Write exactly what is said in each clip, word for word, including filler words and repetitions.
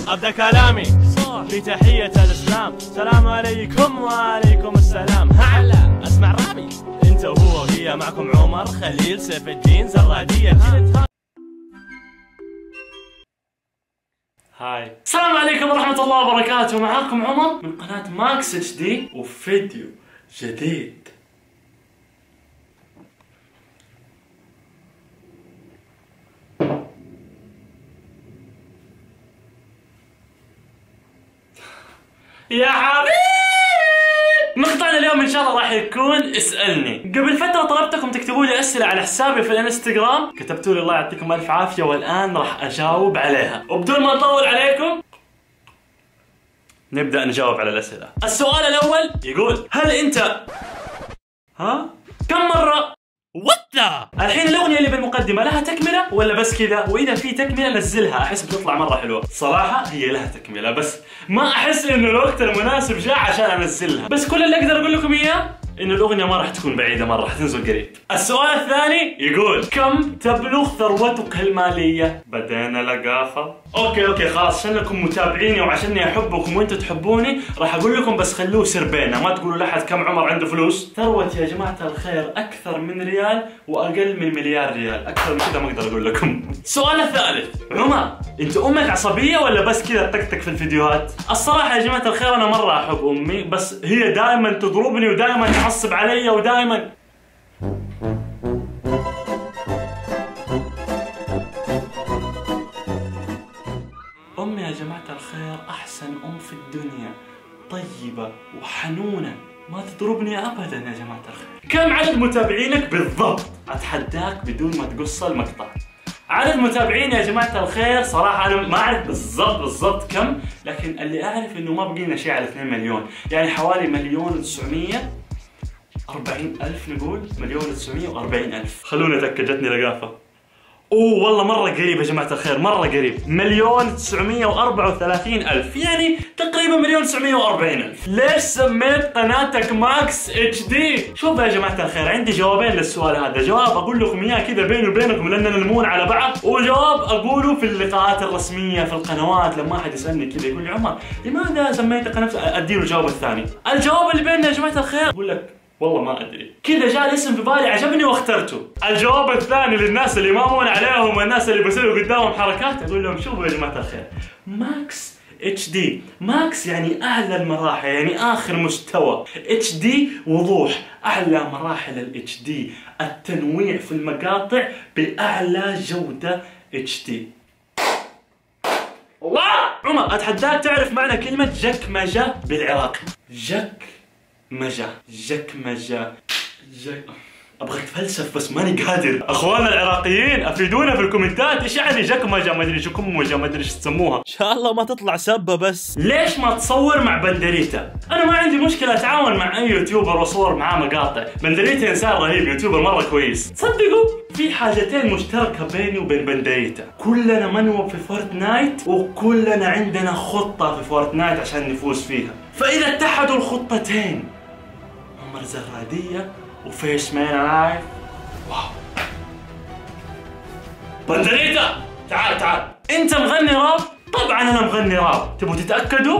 أبدأ كلامي بتحية الإسلام. سلام عليكم وعليكم السلام. هلا أسمع رابي أنت وهو وهي. معكم عمر خليل سيف الدين زرادية. هاي السلام عليكم ورحمة الله وبركاته. معاكم عمر من قناة ماكس اتش دي وفيديو جديد. يا حبيبي مقطعنا اليوم ان شاء الله راح يكون اسألني. قبل فترة طلبتكم تكتبوا لي اسئلة على حسابي في الانستغرام، كتبتوا لي الله يعطيكم الف عافية، والان راح اجاوب عليها. وبدون ما اطول عليكم نبدأ نجاوب على الاسئلة. السؤال الاول يقول: هل انت ها كم مرة وات الحين الاغنية اللي بالمقدمة لها تكملة ولا بس كذا؟ واذا في تكملة نزلها، احس بتطلع مرة حلوة. صراحة هي لها تكملة بس ما احس انه الوقت المناسب جاء عشان انزلها. بس كل اللي اقدر اقول لكم اياه انه الاغنية ما راح تكون بعيدة مرة، راح تنزل قريب. السؤال الثاني يقول: كم تبلغ ثروتك المالية؟ بدينا لقافة. اوكي اوكي خلاص، عشان لكم متابعيني وعشاني احبكم وانتم تحبوني راح اقول لكم، بس خلوه سر بيننا، ما تقولوا لاحد كم عمر عنده فلوس. ثروتي يا جماعة الخير اكثر من ريال واقل من مليار ريال، اكثر من كذا ما اقدر اقول لكم. السؤال الثالث: عمر انت امك عصبية ولا بس كذا تكتك في الفيديوهات؟ الصراحة يا جماعة الخير انا مرة احب امي، بس هي دائما تضربني ودائما تعصب علي ودائما امي يا جماعة الخير احسن ام في الدنيا، طيبة وحنونة، ما تضربني ابدا يا جماعة الخير. كم عدد متابعينك بالضبط؟ اتحداك بدون ما تقص المقطع. عدد متابعين يا جماعة الخير صراحة أنا ما أعرف بالضبط بالضبط كم، لكن اللي أعرف إنه ما بقينا شيء على اثنين مليون، يعني حوالي مليون وتسعمية وأربعين ألف، نقول مليون وتسعمية وأربعين ألف. خلونا أتأكد، جتني لقافة. اوه والله مرة قريب يا جماعة الخير، مرة قريب، مليون تسعمية وأربعة وثلاثين ألف، يعني تقريبا مليون تسعمية وأربعين ألف. ليش سميت قناتك ماكس اتش دي؟ شوف يا جماعة الخير، عندي جوابين للسؤال هذا، جواب اقول لكم اياه كذا بيني وبينكم لاننا نمون على بعض، وجواب اقوله في اللقاءات الرسمية في القنوات لما احد يسألني كذا يقول لي: عمر لماذا سميت قناتك؟ اديله الجواب الثاني. الجواب اللي بيننا يا جماعة الخير اقول لك والله ما ادري، كذا جاء الاسم في بالي عجبني واخترته. الجواب الثاني للناس اللي يمامون عليهم والناس اللي بيسووا قدامهم حركات، اقول لهم شوفوا يا جماعة الخير، ماكس اتش دي، ماكس يعني اعلى المراحل، يعني اخر مستوى، اتش دي وضوح، اعلى مراحل الاتش دي، التنويع في المقاطع باعلى جودة اتش دي. الله عمر اتحداك تعرف معنى كلمة جكمجة بالعراقي؟ جك مجا جكمجة جك ابغى اتفلسف بس ماني قادر. اخواننا العراقيين افيدونا في الكومنتات ايش يعني جكمجة، ما ادري شو كمجة، ما ادري ايش تسموها. ان شاء الله ما تطلع سبة. بس ليش ما تصور مع بندريتا؟ انا ما عندي مشكلة اتعاون مع اي يوتيوبر واصور معاه مقاطع، بندريتا انسان رهيب، يوتيوبر مرة كويس. تصدقوا في حاجتين مشتركة بيني وبين بندريتا، كلنا منوب في فورتنايت وكلنا عندنا خطة في فورتنايت عشان نفوز فيها، فاذا اتحدوا الخطتين عمر زرادية وفيش مان لايف، واو. بندريتا تعال تعال، انت مغني راب؟ طبعا انا مغني راب، تبغوا تتاكدوا؟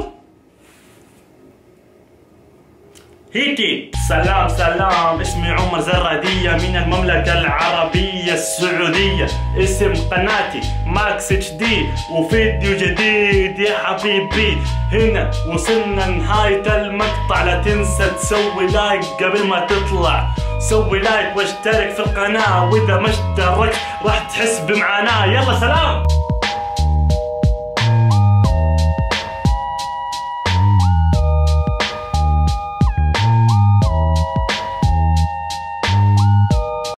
هيكي سلام سلام، اسمي عمر زرادية من المملكة العربية السعودية، اسم قناتي ماكس اتش دي وفيديو جديد يا حبيبي. هنا وصلنا نهاية المقطع، لا تنسى تسوي لايك قبل ما تطلع، سوي لايك واشترك في القناة، واذا ما اشتركت راح تحس بمعاناة. يلا سلام.